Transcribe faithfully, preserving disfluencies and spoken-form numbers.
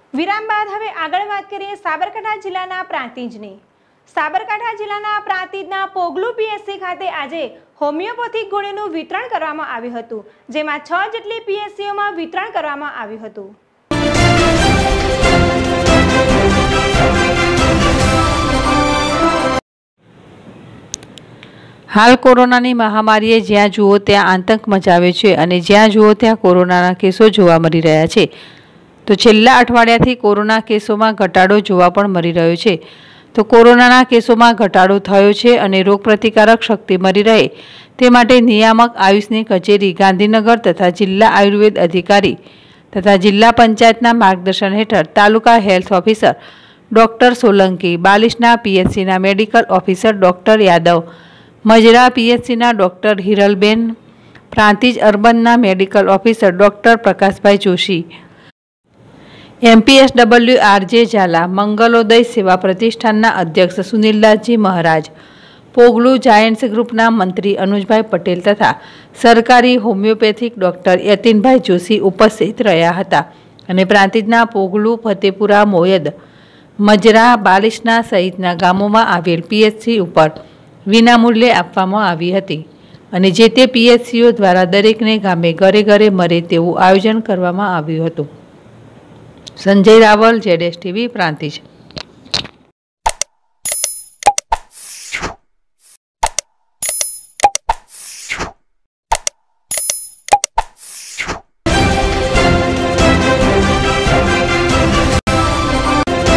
વિરામ બાદ હવે આગળ વાત કરીએ સાબરકાંઠા જિલ્લાના પ્રાંતિજની। સાબરકાંઠા જિલ્લાના પ્રાંતિજના પોગલુ પીએસસી ખાતે આજે હોમિયોપેથિક ગોળીનું વિતરણ કરવામાં આવ્યું હતું, જેમાં છ જેટલી પીએસસીઓમાં વિતરણ કરવામાં આવ્યું હતું। હાલ કોરોનાની મહામારીએ જ્યાં જુઓ ત્યાં આતંક મચાવ્યો છે અને જ્યાં જુઓ ત્યાં કોરોનાના કેસો જોવા મળી રહ્યા છે। તો છેલ્લા અઠવાડિયાથી કોરોના કેસોમાં ઘટાડો જોવા પણ મળી રહ્યો છે। તો કોરોનાના કેસોમાં ઘટાડો થયો છે અને રોગપ્રતિકારક શક્તિ મળી રહે તે માટે નિયામક આયુષની કચેરી ગાંધીનગર તથા જિલ્લા આયુર્વેદ અધિકારી તથા જિલ્લા પંચાયતના માર્ગદર્શન હેઠળ તાલુકા હેલ્થ ઓફિસર ડૉક્ટર સોલંકી, બાલિશના પીએચસીના મેડિકલ ઓફિસર ડૉક્ટર યાદવ, મજરા પીએચસીના ડૉક્ટર હિરલબેન, પ્રાંતિજ અર્બનના medical officer doctor Prakashbhai Joshi, MPSW RJ Zala, Mangalodaya Seva પ્રતિષ્ઠાનના અધ્યક્ષ સુનિલદાસજી મહારાજ, પોગલુ જાયન્ટ્સ ગ્રુપના મંત્રી અનુજભાઈ પટેલ તથા સરકારી હોમિયોપેથિક ડૉક્ટર યતીનભાઈ જોશી ઉપસ્થિત રહ્યા હતા અને પ્રાંતિજના પોગલુ, ફતેપુરા, મોયદ, મજરા, બાલિશના સહિતના ગામોમાં આવેલ પીએચસી ઉપર વિનામૂલ્યે આપવામાં આવી હતી અને જે તે પીએચસીઓ દ્વારા દરેકને ગામે ઘરે ઘરે મળે તેવું આયોજન કરવામાં આવ્યું હતું। સંજય રાવલ, જેડેશ ટીવી, પ્રાંતિજ।